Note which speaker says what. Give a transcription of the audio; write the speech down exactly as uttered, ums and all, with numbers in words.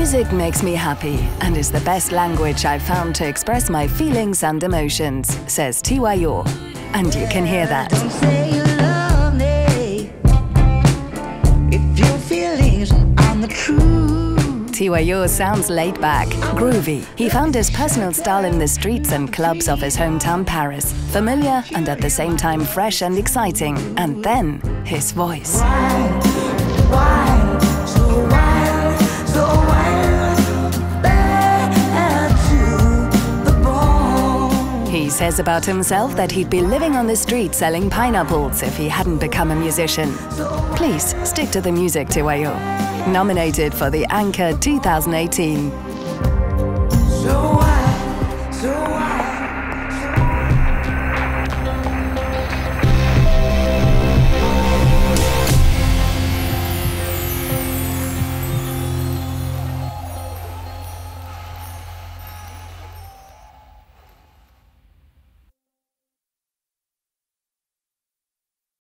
Speaker 1: Music makes me happy and is the best language I've found to express my feelings and emotions, says Tiwayo. And you can hear that.
Speaker 2: Don't say you love me if your feelings aren't the truth.
Speaker 1: Tiwayo sounds laid back, groovy. He found his personal style in the streets and clubs of his hometown Paris. Familiar and at the same time fresh and exciting. And then his voice.
Speaker 2: Wild, wild, so wild, so wild, bad to the bone.
Speaker 1: He says about himself that he'd be living on the street selling pineapples if he hadn't become a musician. Please stick to the music, Tiwayo. Nominated for the Anchor two thousand eighteen.